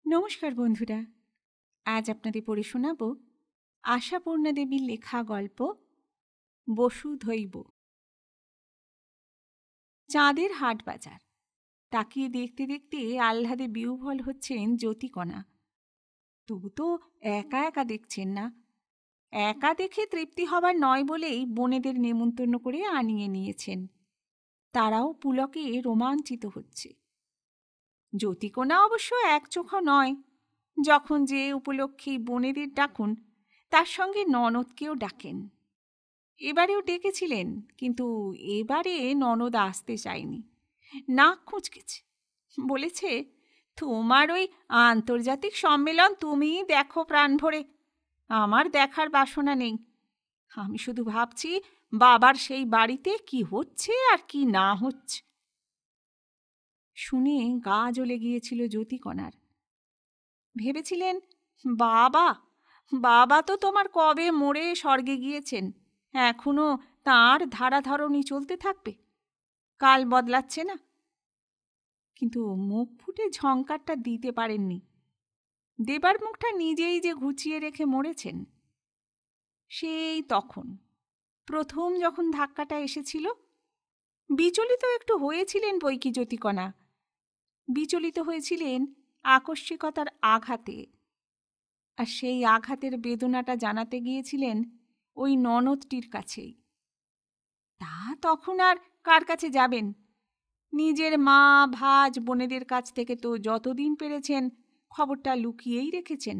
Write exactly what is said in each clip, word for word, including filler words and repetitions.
নমস্কার বন্ধুরা, আজ আপনাদের পড়ে শোনাব আশাপূর্ণা দেবীর লেখা গল্প বসুধৈব। চাঁদের হাট বাজার তাকিয়ে দেখতে দেখতে আহ্লাদে বিহ্বল হচ্ছেন জ্যোতিকণা। তবু তো একা একা দেখছেন না। একা দেখে তৃপ্তি হবার নয় বলেই বোনেদের নেমন্তন্ন করে আনিয়ে নিয়েছেন। তারাও পুলকে রোমাঞ্চিত হচ্ছে। জ্যোতিকণা অবশ্য একচোখো নয়। যখন যে উপলক্ষেই বোনেদের ডাকুন, তার সঙ্গে ননদকেও ডাকেন। এবারেও ডেকেছিলেন, কিন্তু এবারে ননদ আসতে চায়নি। নাক খুঁচকেছে, বলেছে, তোমার ওই আন্তর্জাতিক সম্মেলন তুমিই দেখো প্রাণ ভরে, আমার দেখার বাসনা নেই। আমি শুধু ভাবছি বাবার সেই বাড়িতে কি হচ্ছে আর কি না হচ্ছে। শুনে গা জ্বলে গিয়েছিল জ্যোতিকণার। ভেবেছিলেন, বাবা বাবা তো তোমার কবে মরে স্বর্গে গিয়েছেন, এখনো তাঁর ধারাধারণী চলতে থাকবে, কাল বদলাচ্ছে না। কিন্তু মুখ ফুটে ঝঙ্কারটা দিতে পারেননি। দেবার মুখটা নিজেই যে ঘুচিয়ে রেখে মরেছেন। সেই তখন প্রথম যখন ধাক্কাটা এসেছিল, বিচলিত একটু হয়েছিলেন বৈকি জ্যোতিকণা। বিচলিত হয়েছিলেন আকস্মিকতার আঘাতে। আর সেই আঘাতের বেদনাটা জানাতে গিয়েছিলেন ওই ননদটির কাছেই। তা তখন আর কার কাছে যাবেন? নিজের মা ভাজ বোনেদের কাছ থেকে তো যতদিন পেরেছেন খবরটা লুকিয়েই রেখেছেন।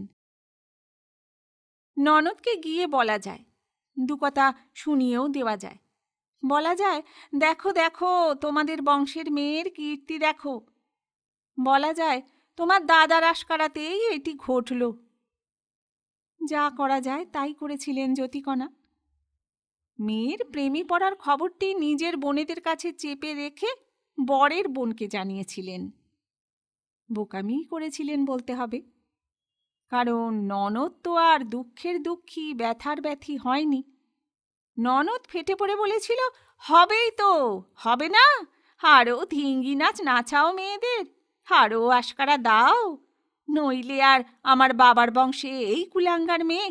ননদকে গিয়ে বলা যায়, দু কথা শুনিয়েও দেওয়া যায়। বলা যায়, দেখো দেখো তোমাদের বংশের মেয়ের কীর্তি দেখো। বলা যায়, তোমার দাদার আশকারাতেই এটি ঘটল। যা করা যায় তাই করেছিলেন জ্যোতিকণা। মেয়ের প্রেমে পড়ার খবরটি নিজের বোনেদের কাছে চেপে রেখে বরের বোনকে জানিয়েছিলেন। বোকামি করেছিলেন বলতে হবে, কারণ ননদ তো আর দুঃখের দুঃখী ব্যথার ব্যথী হয়নি। ননদ ফেটে পড়ে বলেছিল, হবেই তো, হবে না, আরও ধিঙ্গি নাচ নাচাও মেয়েদের, আরও আশকারা দাও, নইলে আর আমার বাবার বংশে এই কুলাঙ্গার মেয়ে।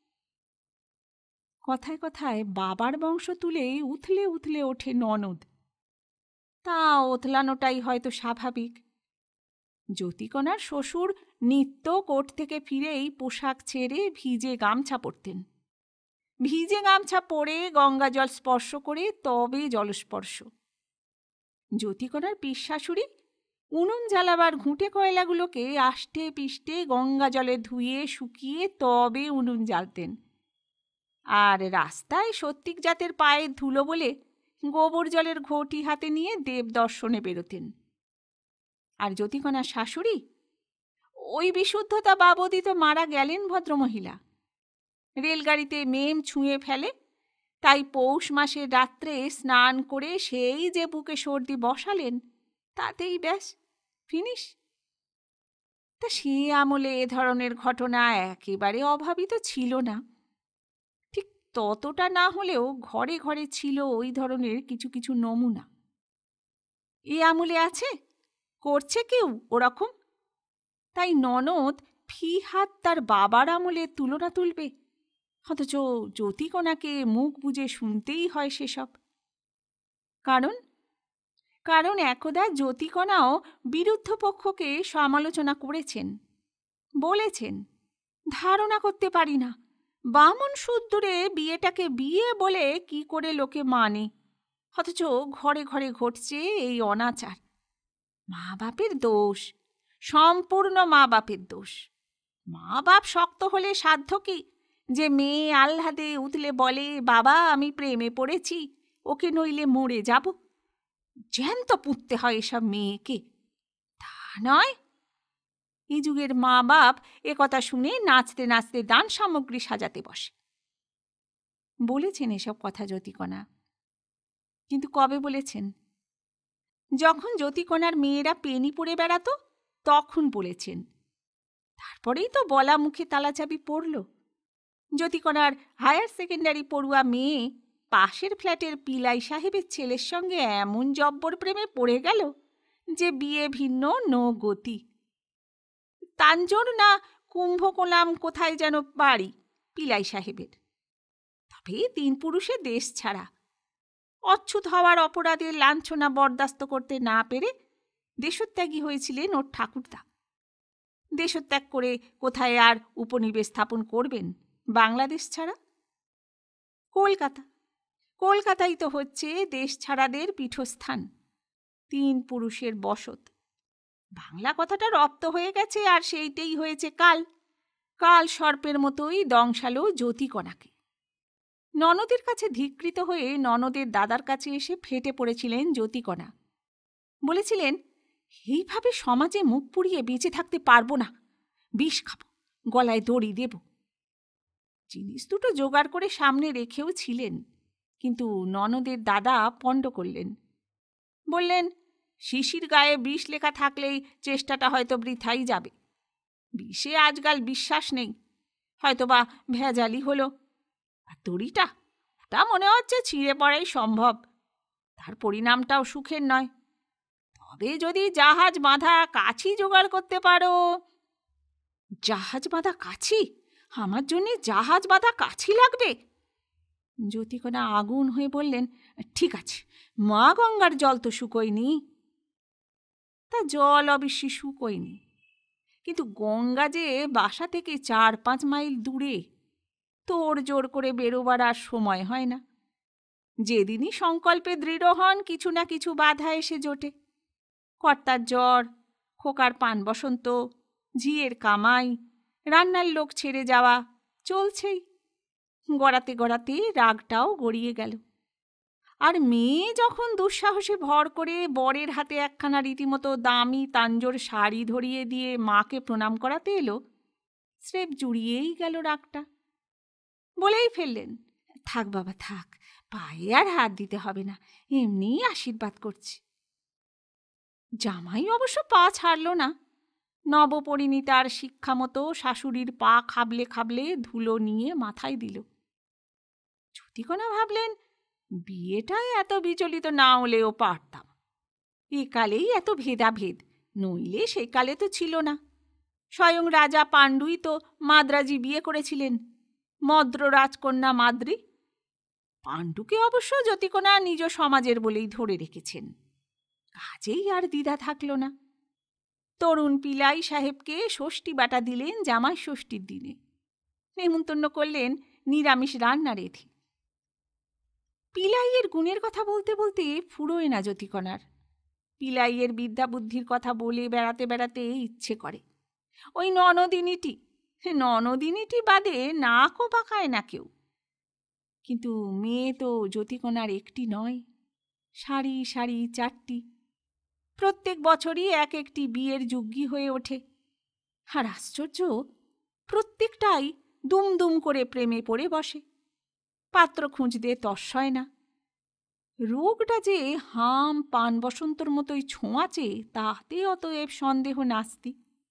কথায় কথায় বাবার বংশ তুলে উথলে উথলে ওঠে ননদ। তা ওথলানোটাই হয়তো স্বাভাবিক। জ্যোতিকণার শ্বশুর নিত্য কোর্ট থেকে ফিরেই পোশাক ছেড়ে ভিজে গামছা পরতেন। ভিজে গামছা পরে গঙ্গা জল স্পর্শ করে তবে জলস্পর্শ। জ্যোতিকণার পিসশাশুড়ি উনুন জ্বালাবার ঘুঁটে কয়লাগুলোকে আষ্টে পিষ্টে গঙ্গা জলে ধুয়ে শুকিয়ে তবে উনুন জ্বালতেন। আর রাস্তায় সত্যিক জাতের পায়ের ধুলো বলে গোবর জলের ঘটি হাতে নিয়ে দেব দর্শনে বেরোতেন। আর জ্যোতিকণার শাশুড়ি, ওই বিশুদ্ধতা বাবদই তো মারা গেলেন ভদ্রমহিলা। রেলগাড়িতে মেম ছুঁয়ে ফেলে, তাই পৌষ মাসের রাত্রে স্নান করে সেই যে বুকে সর্দি বসালেন, তাতেই ব্যাস ফিনিশ। তা সে আমলে এ ধরনের ঘটনা একেবারে অভাবিত ছিল না। ঠিক ততটা না হলেও ঘরে ঘরে ছিল ওই ধরনের কিছু কিছু নমুনা। এ আমলে আছে, করছে কেউ ওরকম, তাই ননদ ফি হাত তার বাবার আমলে তুলনা তুলবে, অথচ জ্যোতিকণাকে মুখ বুজে শুনতেই হয় সেসব। কারণ কারণ একদা জ্যোতিকণাও বিরুদ্ধ পক্ষকে সমালোচনা করেছেন, বলেছেন, ধারণা করতে পারি না বামন সুদ্দূরে বিয়েটাকে বিয়ে বলে কি করে লোকে মানে, অথচ ঘরে ঘরে ঘটছে এই অনাচার। মা বাপের দোষ, সম্পূর্ণ মা বাপের দোষ। মা বাপ শক্ত হলে সাধ্য কি যে মেয়ে আহ্লাদে উতলে বলে, বাবা আমি প্রেমে পড়েছি, ওকে নইলে মরে যাব। জ্যান্ত পুঁততে হয় এসব মেয়েকে, তা নয়। এই যুগের মা বাপ এ কথা শুনে নাচতে নাচতে দান সামগ্রী সাজাতে বসে। বলেছেন এসব কথা জ্যোতিকণা, কিন্তু কবে বলেছেন? যখন জ্যোতিকণার মেয়েরা পেনি পড়ে বেড়াতো তখন বলেছেন। তারপরেই তো বলা মুখে তালাচাবি পড়ল। জ্যোতিকণার হায়ার সেকেন্ডারি পড়ুয়া মেয়ে পাশের ফ্ল্যাটের পিলাই সাহেবের ছেলের সঙ্গে এমন জব্বর প্রেমে পড়ে গেল যে বিয়ে ভিন্ন নো গতি। তাঞ্জোর না কুম্ভকোনাম কোথায় যেন বাড়ি পিলাই সাহেবের। তবে তিন পুরুষে দেশ ছাড়া, অচ্ছুত হওয়ার অপরাধে লাঞ্ছনা বরদাস্ত করতে না পেরে দেশত্যাগী হয়েছিলেন ওর ঠাকুরদা। দেশত্যাগ করে কোথায় আর উপনিবেশ স্থাপন করবেন বাংলাদেশ ছাড়া? কলকাতা। কলকাতাই তো হচ্ছে দেশ ছাড়াদের পীঠস্থান, তিন পুরুষের বসত। বাংলা কথাটা রপ্ত হয়ে গেছে, আর সেইটাই হয়েছে কাল। কাল সর্পের মতোই দংশালো জ্যোতিকণাকে। ননদের কাছে ধিকৃত হয়ে ননদের দাদার কাছে এসে ফেটে পড়েছিলেন জ্যোতিকণা। বলেছিলেন, এইভাবে সমাজে মুখ পুড়িয়ে বেঁচে থাকতে পারবো না, বিষ খাবো, গলায় দড়ি দেব। জিনিস দুটো জোগাড় করে সামনে রেখেও ছিলেন, কিন্তু ননদের দাদা পণ্ড করলেন। বললেন, শিশির গায়ে বিষ লেখা থাকলেই চেষ্টাটা হয়তো বৃথাই যাবে। বিষে আজকাল বিশ্বাস নেই, হয়তোবা ভেজালি হলো। আর দড়িটা, ওটা মনে হচ্ছে ছিঁড়ে পড়াই সম্ভব, তার পরিণামটাও সুখের নয়। তবে যদি জাহাজ বাঁধা কাছি জোগাড় করতে পারো। জাহাজ বাঁধা কাছি? আমার জন্যে জাহাজ বাঁধা কাছি লাগবে? জ্যোতিকণা আগুন হয়ে বললেন, ঠিক আছে, মা গঙ্গার জল তো শুকোয়নি। তা জল অবশ্যই শুকোয়নি, কিন্তু গঙ্গা যে বাসা থেকে চার পাঁচ মাইল দূরে, তোড় জোর করে বেরোবার আর সময় হয় না। যেদিনই সংকল্পে দৃঢ় হন, কিছু না কিছু বাধা এসে জোটে। কর্তার জ্বর, খোকার পান বসন্ত, ঝিয়ের কামাই, রান্নার লোক ছেড়ে যাওয়া, চলছেই। গড়াতে গড়াতে রাগটাও গড়িয়ে গেল। আর মেয়ে যখন দুঃসাহসে ভর করে বরের হাতে একখানা রীতিমতো দামি তাঞ্জোর শাড়ি ধরিয়ে দিয়ে মাকে প্রণাম করাতে এলো, স্রেফ জুড়িয়েই গেল রাগটা। বলেই ফেললেন, থাক বাবা থাক, পায়ে আর হাত দিতে হবে না, এমনিই আশীর্বাদ করছি। জামাই অবশ্য পা ছাড়ল না। নবপরিণীতার শিক্ষা মতো শাশুড়ির পা খাবলে খাবলে ধুলো নিয়ে মাথায় দিল। জ্যোতিকণা ভাবলেন, বিয়েটায় এত বিচলিত না হলেও পারতাম। একালেই এত ভেদাভেদ, নইলে সেকালে তো ছিল না। স্বয়ং রাজা পাণ্ডুই তো মাদ্রাজি বিয়ে করেছিলেন, মদ্র রাজকন্যা মাদ্রি। পাণ্ডুকে অবশ্য জ্যোতিকণা নিজ সমাজের বলেই ধরে রেখেছেন। কাজেই আর দ্বিধা থাকল না। তরুণ পিলাই সাহেবকে ষষ্ঠী বাটা দিলেন জামাই ষষ্ঠীর দিনে। নেমন্তন্ন করলেন নিরামিষ রান্না রেধে। পিলাইয়ের গুণের কথা বলতে বলতে ফুরোয় না জ্যোতিকণার। পিলাইয়ের বিদ্যা বুদ্ধির কথা বলে বেড়াতে বেড়াতে ইচ্ছে করে ওই ননদিনীটি ননদিনীটি বাদে নাকও বাঁকায় না কেউ। কিন্তু মেয়ে তো জ্যোতিকণার একটি নয়, সারি সারি চারটি। প্রত্যেক বছরই এক একটি বিয়ের যোগ্যী হয়ে ওঠে। আর আশ্চর্য, প্রত্যেকটাই দুম দুম করে প্রেমে পড়ে বসে, পাত্র খুঁজতে তস্যয় না। রোগটা যে হাম পান বসন্তর মতোই ছোঁয়াচে, তাতে অতএব সন্দেহ নাস্তি।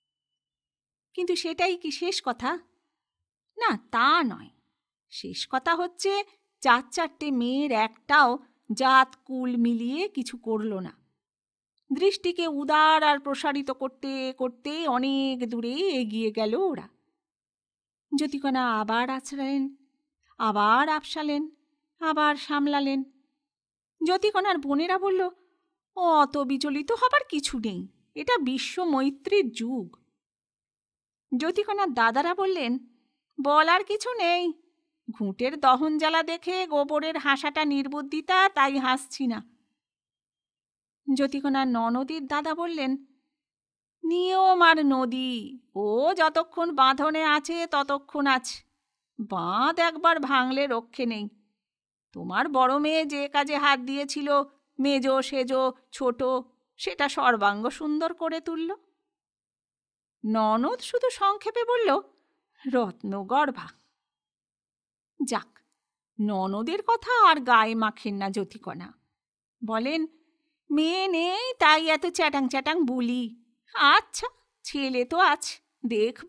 কিন্তু সেটাই কি শেষ কথা? না, তা নয়। শেষ কথা হচ্ছে, চার চারটে মেয়ের একটাও জাত কুল মিলিয়ে কিছু করল না। দৃষ্টিকে উদার আর প্রসারিত করতে করতে অনেক দূরে এগিয়ে গেল ওরা। জ্যোতিকণা আবার আছড়ালেন, আবার আপসালেন, আবার সামলালেন। জ্যোতিকণার বোনেরা বলল, অত বিচলিত হবার কিছু নেই, এটা বিশ্ব মৈত্রীর যুগ। জ্যোতিকণার দাদারা বললেন, বলার কিছু নেই, ঘুঁটের দহন জ্বালা দেখে গোবরের হাসাটা নির্বুদ্ধিতা, তাই হাসছি না। জ্যোতিকণার ননদীর দাদা বললেন, নিয়ম আর নদী, ও যতক্ষণ বাঁধনে আছে ততক্ষণ আছে, বাঁধ একবার ভাঙলে রক্ষে নেই। তোমার বড় মেয়ে যে কাজে হাত দিয়েছিল, মেজো সেজো ছোট, সেটা সর্বাঙ্গ সুন্দর করে তুলল। ননদ শুধু সংক্ষেপে বলল, রত্নগর্ভা। যাক, ননদের কথা আর গায়ে মাখেন না জ্যোতিকণা। বলেন, মেয়ে নেই তাই এত চ্যাটাং চ্যাটাং বুলি। আচ্ছা, ছেলে তো আছে, দেখব।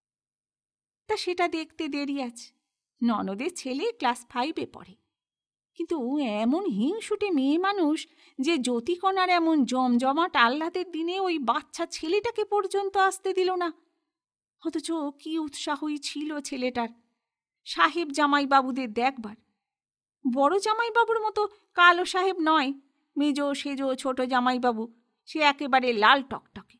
তা সেটা দেখতে দেরি আছে। ননদের ছেলে ক্লাস ফাইভে পড়ে। কিন্তু এমন হিংসুটে মেয়ে মানুষ যে জ্যোতিকণার এমন জমজমাট আহ্লাদের দিনে ওই বাচ্চা ছেলেটাকে পর্যন্ত আসতে দিল না। অথচ কি উৎসাহই ছিল ছেলেটার সাহেব জামাইবাবুদের দেখবার। বড় জামাইবাবুর মতো কালো সাহেব নয়, মেজ সেজ ছোট জামাইবাবু, সে একেবারে লাল টকটকে।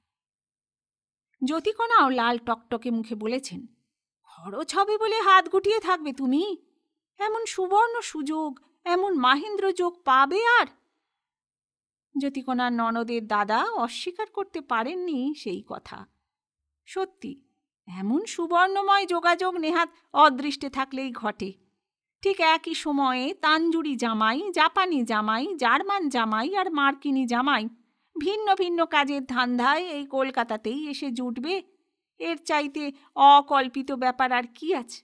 জ্যোতিকণাও লাল টকটকে মুখে বলেছেন, খরচ হবে বলে হাত গুটিয়ে থাকবে তুমি? এমন সুবর্ণ সুযোগ, এমন মাহেন্দ্র যোগ পাবে আর? জ্যোতিকণার ননদের দাদা অস্বীকার করতে পারেননি সেই কথা। সত্যি, এমন সুবর্ণময় যোগাযোগ নেহাত অদৃষ্টে থাকলেই ঘটে। ঠিক একই সময়ে তাঞ্জুরি জামাই, জাপানি জামাই, জার্মান জামাই আর মার্কিনী জামাই ভিন্ন ভিন্ন কাজের ধান্ধায় এই কলকাতাতেই এসে জুটবে, এর চাইতে অকল্পিত ব্যাপার আর কি আছে?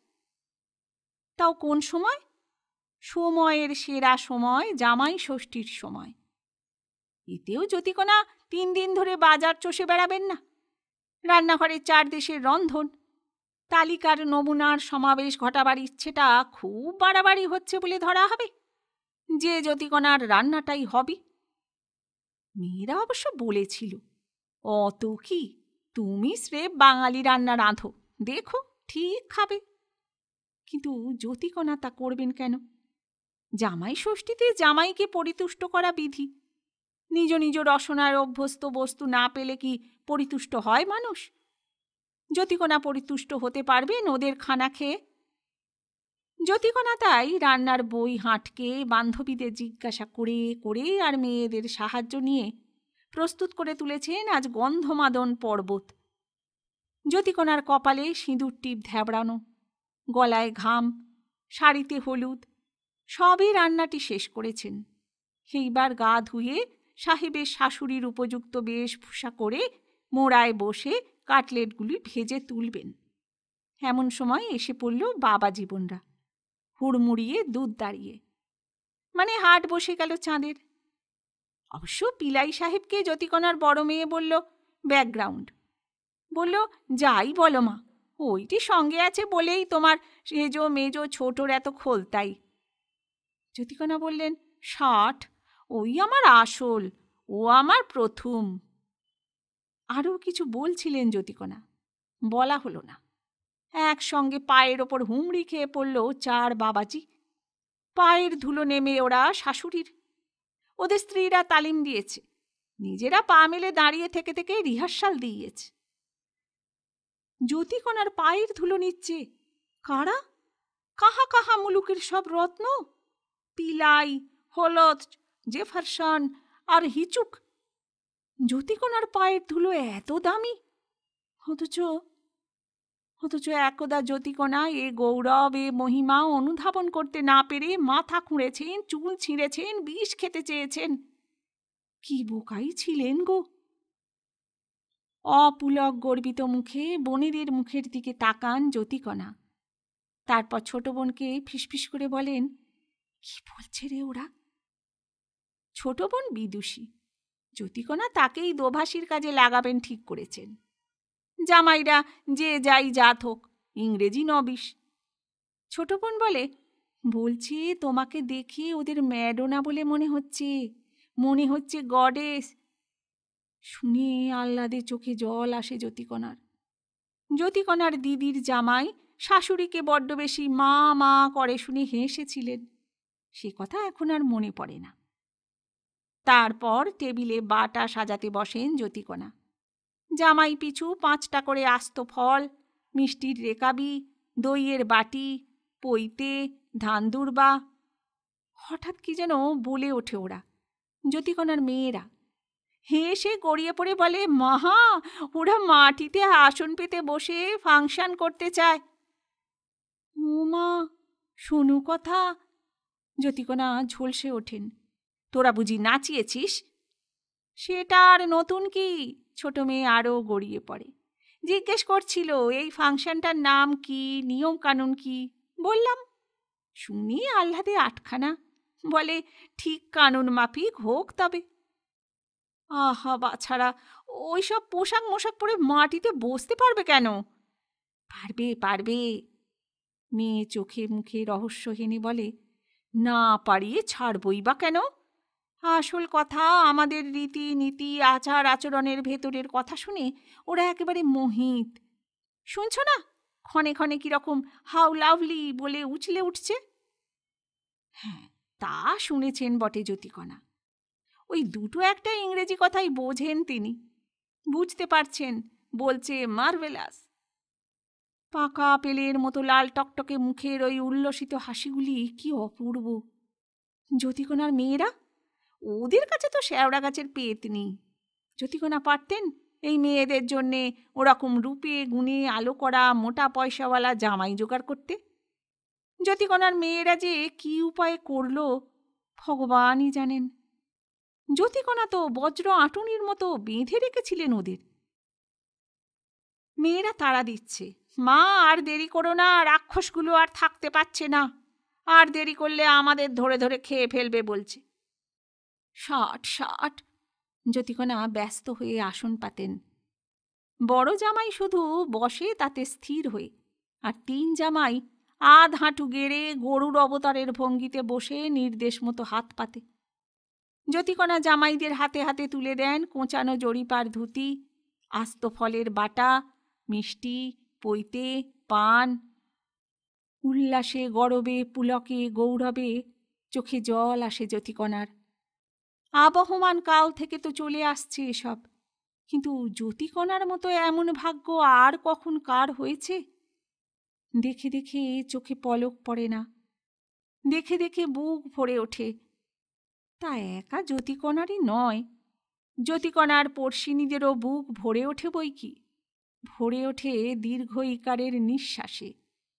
তাও কোন সময়? সময়ের সেরা সময়, জামাই ষষ্ঠীর সময়। এতেও জ্যোতিকণা তিন দিন ধরে বাজার চষে বেড়াবেন না। রান্নাঘরের চার দেশের রন্ধন, তালিকার নমুনার সমাবেশ ঘটাবার ইচ্ছেটা খুব বাড়াবাড়ি হচ্ছে বলে ধরা হবে, যে জ্যোতিকণার রান্নাটাই হবে। মেয়েরা অবশ্য বলেছিল, অত কি, তুমি স্রেফ বাঙালি রান্না রাঁধো, দেখো ঠিক খাবে। কিন্তু জ্যোতিকণা তা করবেন কেন? জামাই ষষ্ঠীতে জামাইকে পরিতুষ্ট করা বিধি। নিজ নিজ রসনার অভ্যস্ত বস্তু না পেলে কি পরিতুষ্ট হয় মানুষ? জ্যোতিকণা পরিতুষ্ট হতে পারবেন ওদের খানা খেয়ে? জ্যোতিকণা তাই রান্নার বই হাঁটকে বান্ধবীদের জিজ্ঞাসা করে করে আর মেয়েদের সাহায্য নিয়ে প্রস্তুত করে তুলেছেন আজ গন্ধমাদন পর্বত। জ্যোতিকণার কপালে সিঁদুর টিপ ধ্যাবড়ানো, গলায় ঘাম, শাড়িতে হলুদ, সবই রান্নাটি শেষ করেছেন। সেইবার গা ধুয়ে সাহেবের শাশুড়ির উপযুক্ত বেশভূষা করে মোড়ায় বসে কাটলেটগুলি ভেজে তুলবেন। এমন সময় এসে পড়ল বাবা জীবনরা, হুড়মুড়িয়ে দুধ দাঁড়িয়ে। মানে হাট বসে গেল চাঁদের। অবশ্য পিলাই সাহেবকে জ্যোতিকণার বড় মেয়ে বলল ব্যাকগ্রাউন্ড। বলল, যাই বলো মা, ওইটি সঙ্গে আছে বলেই তোমার সেজ মেজ ছোটর এত খোলতাই। জ্যোতিকণা বললেন, ষাট, ওই আমার আসল, ও আমার প্রথম। আরও কিছু বলছিলেন জ্যোতিকণা, বলা হলো না। একসঙ্গে পায়ের ওপর হুমড়ি খেয়ে পড়ল চার বাবাজি। পায়ের ধুলো নেমে ওরা শাশুড়ির। ওদের স্ত্রীরা তালিম দিয়েছে, নিজেরা পা মেলে দাঁড়িয়ে থেকে থেকে রিহার্সাল দিয়েছে। জ্যোতিকণার পায়ের ধুলো নিচ্ছে কারা? কাহা কাহা মুলুকের সব রত্ন, পিলাই, হলদ, জেফারসন আর হিচুক। জ্যোতিকণার পায়ের ধুলো এত দামি, অথচ অথচ একদা জ্যোতিকণা এ গৌরব, এ মহিমা অনুধাবন করতে না পেরে মাথা খুঁড়েছেন, চুল ছিঁড়েছেন, বিষ খেতে চেয়েছেন। কি বোকাই ছিলেন গো! অপুলক গর্বিত মুখে বোনেদের মুখের দিকে তাকান জ্যোতিকণা। তারপর ছোট বোনকে ফিসফিস করে বলেন, কি বলছে রে ওরা? ছোট বোন বিদুষী, জ্যোতিকণা তাকেই দোভাষীর কাজে লাগাবেন ঠিক করেছেন। জামাইরা যে যাই জাত হোক, ইংরেজি নবিশ। ছোট বোন বলে, বলছে তোমাকে দেখে ওদের ম্যাডোনা বলে মনে হচ্ছে, মনে হচ্ছে গডেস। শুনে আহ্লাদে চোখে জল আসে জ্যোতিকণার। জ্যোতিকণার দিদির জামাই শাশুড়িকে বড্ড বেশি মা মা করে শুনে হেসেছিলেন, সে কথা এখন আর মনে পড়ে না। তারপর টেবিলে বাটা সাজাতে বসেন জ্যোতিকণা। জামাই পিছু পাঁচটা করে আস্ত ফল, মিষ্টির রেকাবি, দইয়ের বাটি, পৈতে, ধান দুর্বা। হঠাৎ কি যেন বলে ওঠে ওরা, জ্যোতিকণার মেয়েরা। হেসে গড়িয়ে পড়ে বলে, মাহা, ওরা মাটিতে আসন পেতে বসে ফাংশন করতে চায়। ও মা, শোনো কথা। জ্যোতিকণা ঝলসে ওঠেন, তোরা বুঝি নাচিয়েছিস? সেটা আর নতুন কি? ছোট মেয়ে আরও গড়িয়ে পড়ে, জিজ্ঞেস করছিল এই ফাংশনটার নাম কি, নিয়ম কানুন কি। বললাম, শুনি আহ্লাদে আটখানা। বলে, ঠিক কানুন মাফিক হোক তবে। আহা বাছাড়া, ওই সব পোশাক মোশাক পরে মাটিতে বসতে পারবে কেন? পারবে পারবে। মেয়ে চোখে মুখে রহস্যহীনী বলে, না পারিয়ে ছাড়বই বা কেন? আসল কথা, আমাদের রীতি নীতি আচার আচরণের ভেতরের কথা শুনে ওরা একেবারে মোহিত। শুনছ না ক্ষণে ক্ষণে কিরকম হাউ লাভলি বলে উছলে উঠছে? হ্যাঁ, তা শুনেছেন বটে জ্যোতিকণা। ওই দুটো একটা ইংরেজি কথাই বোঝেন তিনি। বুঝতে পারছেন বলছে মার্ভেলাস। পাকা পেলের মতো লাল টকটকে মুখের ওই উল্লসিত হাসিগুলি কি অপূর্ব! জ্যোতিকণার মেয়েরা, ওদের কাছে তো শেওড়া গাছের পেতনি। জ্যোতিকণা পারতেন এই মেয়েদের জন্যে ওরকম রূপে গুণে আলো করা মোটা পয়সাওয়ালা জামাই জোগাড় করতে? জ্যোতিকণার মেয়েরা যে কি উপায়ে করল ভগবানই জানেন। জ্যোতিকণা তো বজ্র আঁটুনির মতো বেঁধে রেখেছিলেন ওদের। মেয়েরা তাড়া দিচ্ছে, মা আর দেরি করো না, রাক্ষসগুলো আর থাকতে পারছে না, আর দেরি করলে আমাদের ধরে ধরে খেয়ে ফেলবে বলছে। ষাট ষাট! জ্যোতিকণা ব্যস্ত হয়ে আসন পাতেন। বড় জামাই শুধু বসে তাতে স্থির হয়ে, আর তিন জামাই আধ হাঁটু গেড়ে গরুর অবতারের ভঙ্গিতে বসে নির্দেশ মতো হাত পাতে। জ্যোতিকণা জামাইদের হাতে হাতে তুলে দেন কোঁচানো জরিপার ধুতি, আস্ত ফলের বাটা, মিষ্টি, পৈতে, পান। উল্লাসে গরবে পুলকে গৌরবে চোখে জল আসে জ্যোতিকণার। আবহমান কাল থেকে তো চলে আসছে এসব, কিন্তু জ্যোতিকণার মতো এমন ভাগ্য আর কখন কার হয়েছে? দেখে দেখে চোখে পলক পড়ে না, দেখে দেখে বুক ভরে ওঠে। তা একা জ্যোতিকণারই নয়, জ্যোতিকণার পড়শিনীদেরও বুক ভরে ওঠে বই কি, ভরে ওঠে দীর্ঘ ইকারের নিঃশ্বাসে।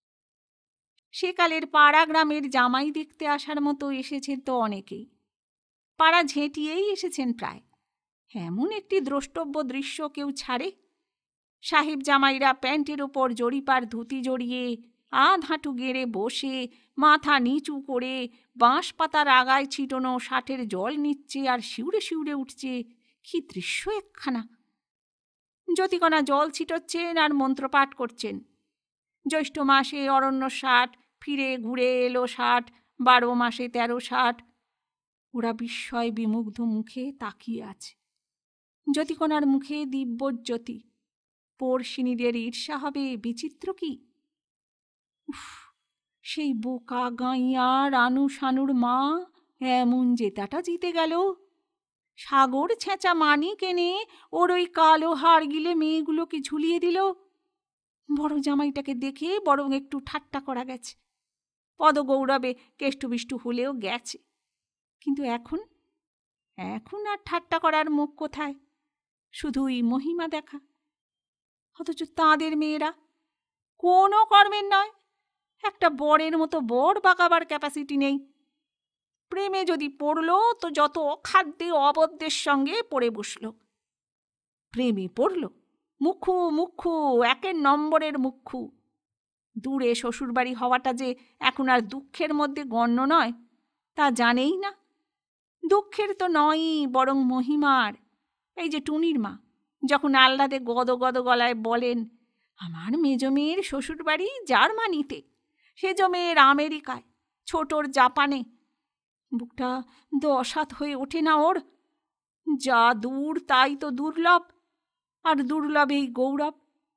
সেকালের পাড়া গ্রামের জামাই দেখতে আসার মতো এসেছেন তো অনেকেই, পাড়া ঝেঁটিয়েই এসেছেন প্রায়। এমন একটি দ্রষ্টব্য দৃশ্য কেউ ছাড়ে? সাহেব জামাইরা প্যান্টের ওপর জরিপার ধুতি জড়িয়ে আধ হাঁটু গেড়ে বসে মাথা নিচু করে বাঁশ পাতার আগায় ছিটানো ষাটের জল নিচ্ছে আর শিউরে শিউরে উঠছে। কি দৃশ্য একখানা! জ্যোতিকণা জল ছিটোচ্ছেন আর মন্ত্রপাঠ করছেন। জ্যৈষ্ঠ মাসে অরণ্য ষাট, ফিরে ঘুরে এলো ষাট, বারো মাসে তেরো ষাট। ওরা বিস্ময় বিমুগ্ধ মুখে তাকিয়ে আছে। জ্যোতিকণার মুখে দিব্যজ্যোতি। পড়শিনীদের ঈর্ষা হবে বিচিত্র কি! উফ, সেই বোকা গাঁইয়া রানু সানুর মা এমন জেতাটা জিতে গেল। সাগর ছেঁচা মানিক এনে ওর ওই কালো হাড় গিলে মেয়েগুলোকে ঝুলিয়ে দিল। বড় জামাইটাকে দেখে বরং একটু ঠাট্টা করা গেছে, পদগৌরবে কেষ্টবিষ্টু হলেও গেছে। কিন্তু এখন এখন আর ঠাট্টা করার মুখ কোথায়? শুধুই মহিমা দেখা। অথচ তাঁদের মেয়েরা কোনো কর্মের নয়, একটা বরের মতো বর বাঁকাবার ক্যাপাসিটি নেই। প্রেমে যদি পড়ল তো যত অখাদ্যে অবদ্ধের সঙ্গে পড়ে বসল। প্রেমে পড়ল, মুখু মুখু, একের নম্বরের মুখু। দূরে শ্বশুরবাড়ি হওয়াটা যে এখন আর দুঃখের মধ্যে গণ্য নয় তা জানেই না। দুঃখের তো নয়ই, বরং মহিমার। এই যে টুনির মা যখন আহ্লাদে গদ গদ গলায় বলেন, আমার মেজ মেয়ের শ্বশুরবাড়ি জার্মানিতে, সেজ মেয়ের আমেরিকায়, ছোটর জাপানে, বুকটা দশাত হয়ে ওঠে না ওর? যা দূর তাই তো দুর্লভ, আর দুর্লভ এই গৌরব।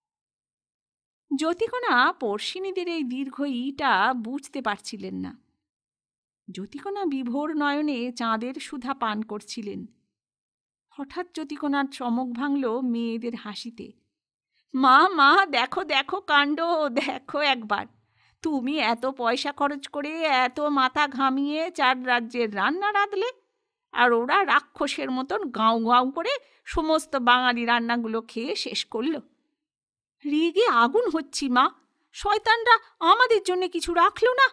জ্যোতিকণা পড়শিনীদের এই দীর্ঘ ইটা বুঝতে পারছিলেন না। জ্যোতিকণা বিভোর নয়নে চাঁদের সুধা পান করছিলেন। হঠাৎ জ্যোতিকণার চমক ভাঙল মেয়েদের হাসিতে। মা মা, দেখো দেখো কাণ্ড, দেখো একবার। তুমি এত পয়সা খরচ করে এত মাথা ঘামিয়ে চার রাজ্যের রান্না রাঁধলে, আর ওরা রাক্ষসের মতন গাঁও গাঁও করে সমস্ত বাঙালি রান্নাগুলো খেয়ে শেষ করল। রেগে আগুন হচ্ছি মা, শয়তানরা আমাদের জন্য কিছু রাখল না।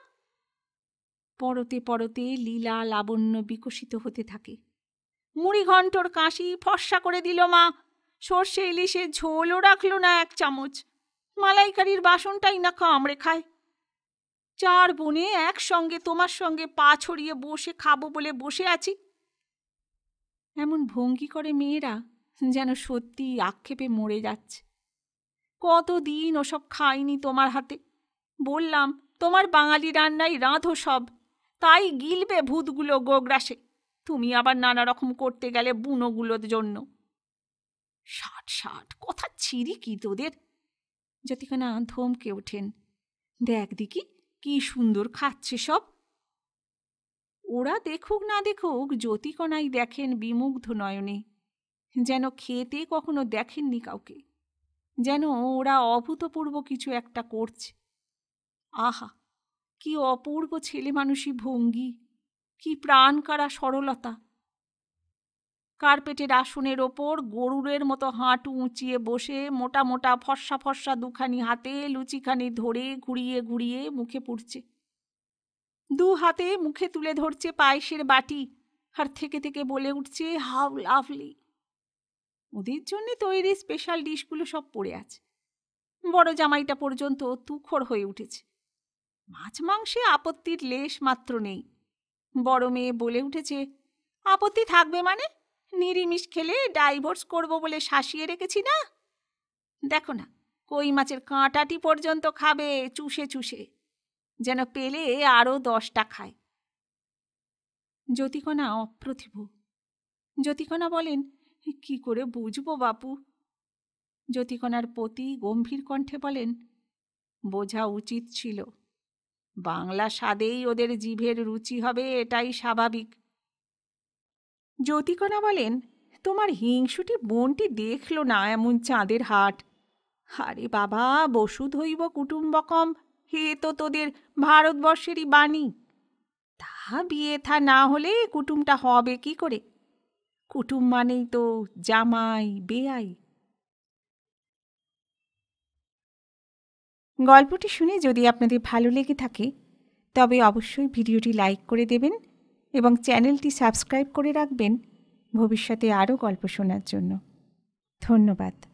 পরতে পরতে লীলা লাবণ্য বিকশিত হতে থাকে। মুড়ি ঘণ্টর কাশি ফর্সা করে দিল মা, সর্ষে ইলিশের ঝোলও রাখল না এক চামচ, মালাইকারির বাসনটাই না কামড়ে খায়। চার বোনে একসঙ্গে তোমার সঙ্গে পা ছড়িয়ে বসে খাবো বলে বসে আছি। এমন ভঙ্গি করে মেয়েরা যেন সত্যি আক্ষেপে মরে যাচ্ছে। কতদিন ওসব খাইনি তোমার হাতে। বললাম তোমার বাঙালি রান্নাই রাঁধো সব, তাই গিলবে ভূতগুলো গোগ্রাসে, তুমি আবার নানা রকম করতে গেলে বুনোগুলোর জন্য। ষাট ষাট কথা ছিরি কি তোদের? জ্যোতিকণা ধমকে ওঠেন। দেখ দেখি কি সুন্দর খাচ্ছে সব। ওরা দেখুক না দেখুক, জ্যোতিকণাই দেখেন বিমুগ্ধ নয়নে, যেন খেতে কখনো দেখেননি কাউকে, যেন ওরা অভূতপূর্ব কিছু একটা করছে। আহা, কি অপূর্ব ছেলে মানুষী ভঙ্গি, কি প্রাণকারা সরলতা! কার্পেটের আসনের ওপর গরুরের মতো হাঁটু উঁচিয়ে বসে মোটা মোটা ফর্সা ফর্সা দুখানি হাতে লুচিখানি ধরে ঘুরিয়ে ঘুরিয়ে মুখে পুড়ছে। দু হাতে মুখে তুলে ধরছে পায়েসের বাটি, আর থেকে থেকে বলে উঠছে, হাউ লাভলি। ওদের জন্যে তৈরি স্পেশাল ডিশগুলো সব পড়ে আছে। বড় জামাইটা পর্যন্ত তুখর হয়ে উঠেছে। মাছ মাংসে আপত্তির লেশ মাত্র নেই। বড় মেয়ে বলে উঠেছে, আপত্তি থাকবে মানে? নিরামিষ খেলে ডাইভোর্স করব বলে শাসিয়ে রেখেছি না? দেখো না, কই মাছের কাঁটাটি পর্যন্ত খাবে চুষে চুষে, যেন পেলে আরও দশটা খায়। জ্যোতিকণা অপ্রতিভ। জ্যোতিকণা বলেন, কি করে বুঝবো বাপু? জ্যোতিকণার পতি গম্ভীর কণ্ঠে বলেন, বোঝা উচিত ছিল। বাংলা স্বাদেই ওদের জিভের রুচি হবে, এটাই স্বাভাবিক। জ্যোতিকণা বলেন, তোমার হিংসুটি বোনটি দেখলো না এমন চাঁদের হাট? আরে বাবা, বসুধৈব কুটুম্বকম, হে তো তোদের ভারতবর্ষেরই বাণী। তা বিয়ে থা না হলে কুটুমটা হবে কি করে? কুটুম মানেই তো জামাই বেয়াই। গল্পটি শুনে যদি আপনাদের ভালো লেগে থাকে তবে অবশ্যই ভিডিওটি লাইক করে দেবেন এবং চ্যানেলটি সাবস্ক্রাইব করে রাখবেন ভবিষ্যতে আরও গল্প শোনার জন্য। ধন্যবাদ।